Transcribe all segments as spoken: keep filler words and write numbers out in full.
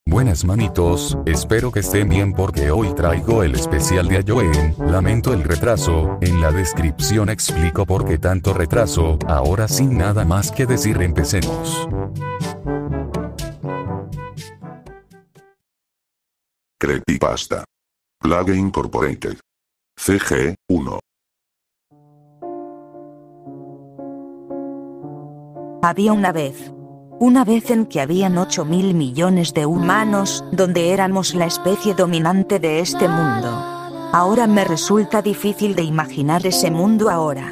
Buenas manitos, espero que estén bien porque hoy traigo el especial de Ayoen. Lamento el retraso, en la descripción explico por qué tanto retraso. Ahora sin nada más que decir, empecemos. Creepypasta. Plague Incorporated. C G uno. Había una vez. Una vez en que habían ocho mil millones de humanos, donde éramos la especie dominante de este mundo. Ahora me resulta difícil de imaginar ese mundo ahora.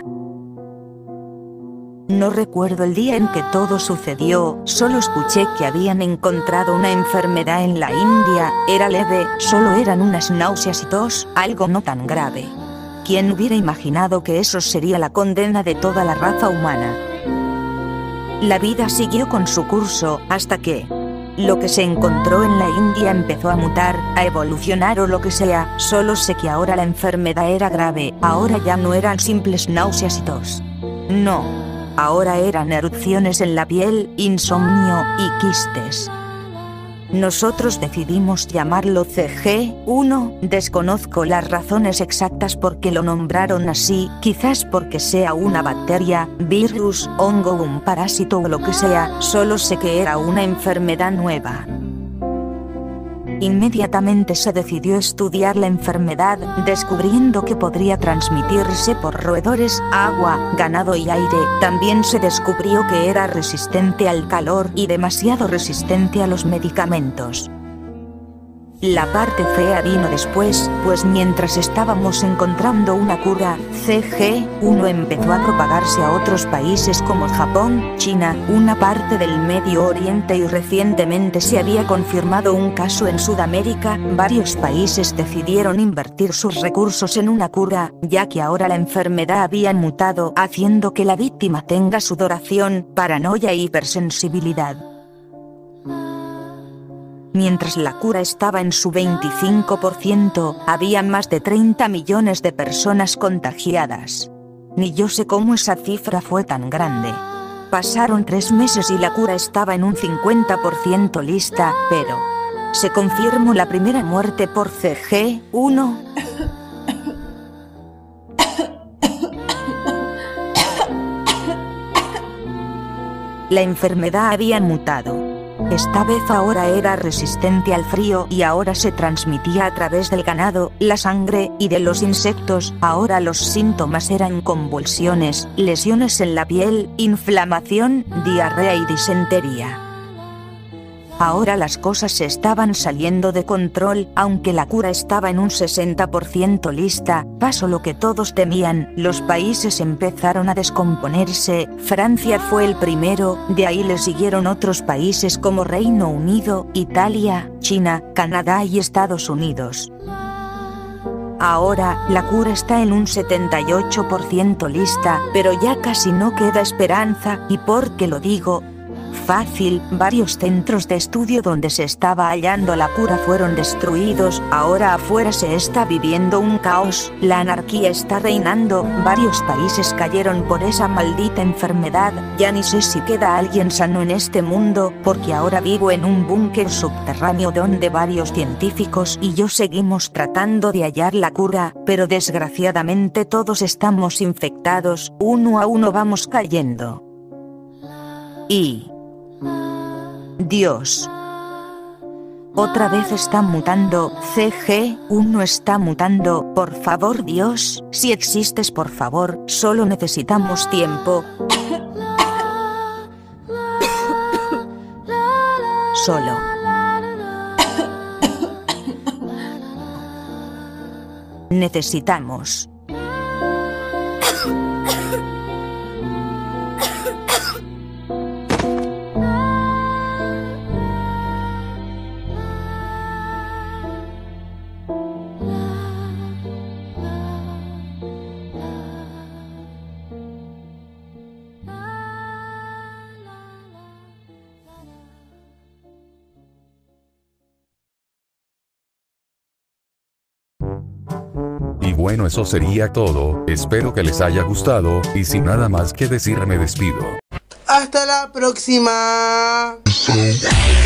No recuerdo el día en que todo sucedió, solo escuché que habían encontrado una enfermedad en la India, era leve, solo eran unas náuseas y tos, algo no tan grave. ¿Quién hubiera imaginado que eso sería la condena de toda la raza humana? La vida siguió con su curso, hasta que lo que se encontró en la India empezó a mutar, a evolucionar o lo que sea. Solo sé que ahora la enfermedad era grave, ahora ya no eran simples náuseas y tos. No, ahora eran erupciones en la piel, insomnio y quistes. Nosotros decidimos llamarlo C G uno, desconozco las razones exactas por qué lo nombraron así, quizás porque sea una bacteria, virus, hongo, un parásito o lo que sea, solo sé que era una enfermedad nueva. Inmediatamente se decidió estudiar la enfermedad, descubriendo que podría transmitirse por roedores, agua, ganado y aire. También se descubrió que era resistente al calor y demasiado resistente a los medicamentos. La parte fea vino después, pues mientras estábamos encontrando una cura, C G uno empezó a propagarse a otros países como Japón, China, una parte del Medio Oriente y recientemente se había confirmado un caso en Sudamérica. Varios países decidieron invertir sus recursos en una cura, ya que ahora la enfermedad había mutado, haciendo que la víctima tenga sudoración, paranoia e hipersensibilidad. Mientras la cura estaba en su veinticinco por ciento, había más de treinta millones de personas contagiadas. Ni yo sé cómo esa cifra fue tan grande. Pasaron tres meses y la cura estaba en un cincuenta por ciento lista, pero se confirmó la primera muerte por C G uno. La enfermedad había mutado. Esta vez ahora era resistente al frío y ahora se transmitía a través del ganado, la sangre y de los insectos. Ahora los síntomas eran convulsiones, lesiones en la piel, inflamación, diarrea y disentería. Ahora las cosas se estaban saliendo de control, aunque la cura estaba en un sesenta por ciento lista. Pasó lo que todos temían, los países empezaron a descomponerse. Francia fue el primero, de ahí le siguieron otros países como Reino Unido, Italia, China, Canadá y Estados Unidos. Ahora, la cura está en un setenta y ocho por ciento lista, pero ya casi no queda esperanza. ¿Y por qué lo digo? Fácil, varios centros de estudio donde se estaba hallando la cura fueron destruidos, ahora afuera se está viviendo un caos, la anarquía está reinando, varios países cayeron por esa maldita enfermedad, ya ni sé si queda alguien sano en este mundo, porque ahora vivo en un búnker subterráneo donde varios científicos y yo seguimos tratando de hallar la cura, pero desgraciadamente todos estamos infectados, uno a uno vamos cayendo. Y... Dios. Otra vez está mutando, C G uno está mutando, por favor Dios, si existes por favor, solo necesitamos tiempo. Solo. Necesitamos. Y bueno, eso sería todo, espero que les haya gustado, y sin nada más que decir me despido. ¡Hasta la próxima!